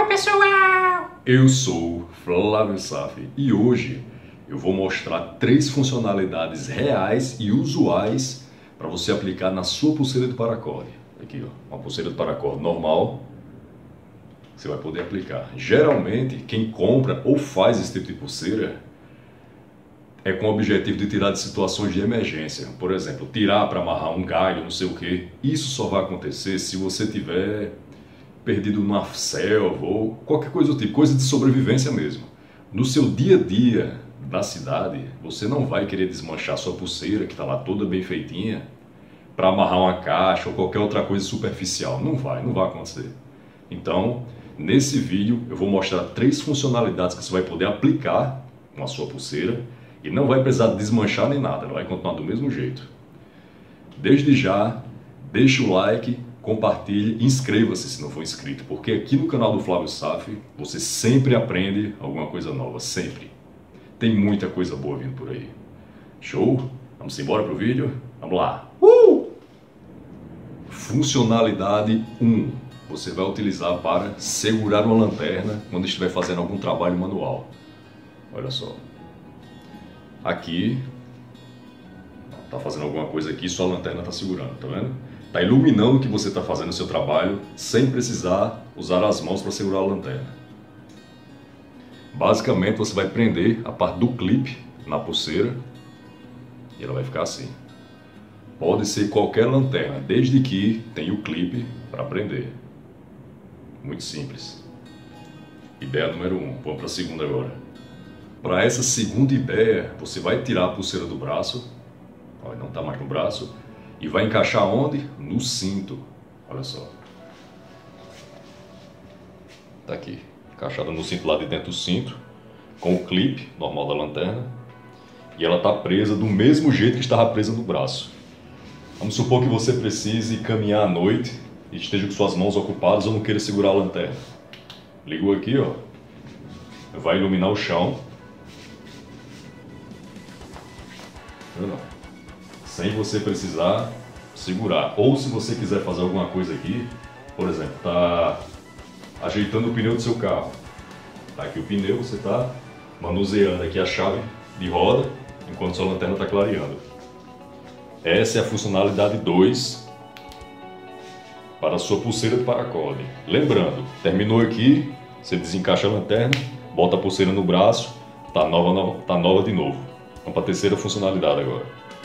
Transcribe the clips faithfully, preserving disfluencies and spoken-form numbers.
pessoal! Eu sou Flávio Safi e hoje eu vou mostrar três funcionalidades reais e usuais para você aplicar na sua pulseira de paracorde. Aqui, ó, uma pulseira de paracorde normal, você vai poder aplicar. Geralmente, quem compra ou faz esse tipo de pulseira é com o objetivo de tirar de situações de emergência. Por exemplo, tirar para amarrar um galho, não sei o que. Isso só vai acontecer se você tiver perdido numa selva ou qualquer coisa do tipo, coisa de sobrevivência mesmo. No seu dia a dia na cidade, você não vai querer desmanchar sua pulseira, que está lá toda bem feitinha, para amarrar uma caixa ou qualquer outra coisa superficial. Não vai, não vai acontecer. Então, nesse vídeo eu vou mostrar três funcionalidades que você vai poder aplicar com a sua pulseira e não vai precisar desmanchar nem nada, ela vai continuar do mesmo jeito. Desde já, deixa o like, compartilhe, inscreva-se se não for inscrito, porque aqui no canal do Flávio Safi você sempre aprende alguma coisa nova, sempre. Tem muita coisa boa vindo por aí. Show? Vamos embora pro vídeo? Vamos lá! Uh! Funcionalidade um. Você vai utilizar para segurar uma lanterna quando estiver fazendo algum trabalho manual. Olha só. Aqui, tá fazendo alguma coisa aqui, sua lanterna está segurando, tá vendo? Tá iluminando o que você está fazendo no seu trabalho, sem precisar usar as mãos para segurar a lanterna. Basicamente, você vai prender a parte do clipe na pulseira e ela vai ficar assim. Pode ser qualquer lanterna, desde que tenha o clipe para prender. Muito simples. Ideia número um. Vamos para a segunda agora. Para essa segunda ideia, você vai tirar a pulseira do braço, olha, não está mais no braço, e vai encaixar onde? No cinto. Olha só. Está aqui, encaixada no cinto lá de dentro do cinto, com o clipe normal da lanterna, e ela está presa do mesmo jeito que estava presa no braço. Vamos supor que você precise caminhar à noite e esteja com suas mãos ocupadas ou não queira segurar a lanterna. Ligou aqui, ó, vai iluminar o chão. Não. Sem você precisar segurar. Ou se você quiser fazer alguma coisa aqui, por exemplo, tá ajeitando o pneu do seu carro. Tá aqui o pneu, você tá manuseando aqui a chave de roda enquanto sua lanterna está clareando. Essa é a funcionalidade dois para a sua pulseira de paracorde. Lembrando, terminou aqui, você desencaixa a lanterna, bota a pulseira no braço, tá nova, nova, tá nova de novo. Vamos para a terceira funcionalidade agora.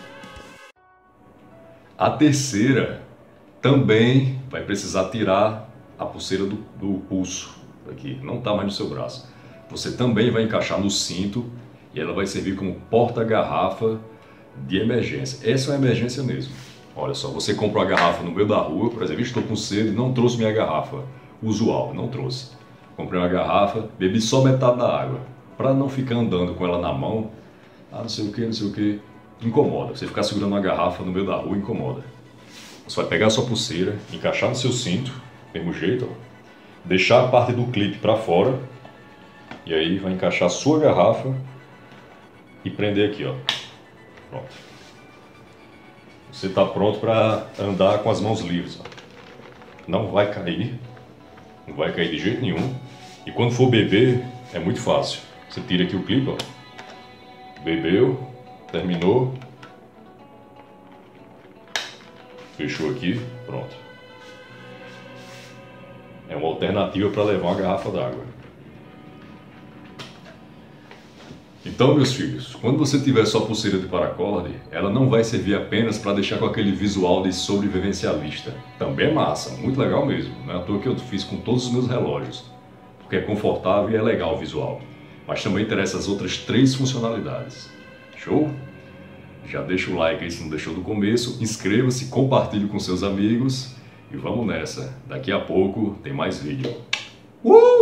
A terceira também vai precisar tirar a pulseira do, do pulso. Aqui, não está mais no seu braço. Você também vai encaixar no cinto e ela vai servir como porta-garrafa de emergência. Essa é uma emergência mesmo. Olha só, você comprou a garrafa no meio da rua, por exemplo, estou com sede e não trouxe minha garrafa usual, não trouxe. Comprei uma garrafa, bebi só metade da água. Para não ficar andando com ela na mão, ah, não sei o que, não sei o que, incomoda. Você ficar segurando uma garrafa no meio da rua incomoda. Você vai pegar a sua pulseira, encaixar no seu cinto, do mesmo jeito, ó, deixar a parte do clipe para fora, e aí vai encaixar a sua garrafa e prender aqui, ó. Pronto. Você está pronto para andar com as mãos livres, ó. Não vai cair, não vai cair de jeito nenhum. E quando for beber, é muito fácil. Você tira aqui o clipe, ó. Bebeu, terminou, fechou aqui, pronto. É uma alternativa para levar uma garrafa d'água. Então, meus filhos, quando você tiver sua pulseira de paracorde, ela não vai servir apenas para deixar com aquele visual de sobrevivencialista. Também é massa, muito legal mesmo. Não é à toa que eu fiz com todos os meus relógios, porque é confortável e é legal o visual. Mas também interessa as outras três funcionalidades. Show? Já deixa o like aí se não deixou do começo, inscreva-se, compartilhe com seus amigos e vamos nessa. Daqui a pouco tem mais vídeo. Uh!